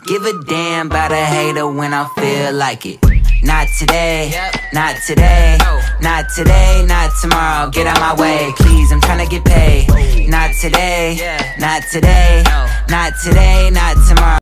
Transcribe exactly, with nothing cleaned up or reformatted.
Give a damn about a hater when I feel like it. Not today, not today, not today, not tomorrow. Get out my way, please, I'm tryna get paid. Not today, not today, not today, not tomorrow.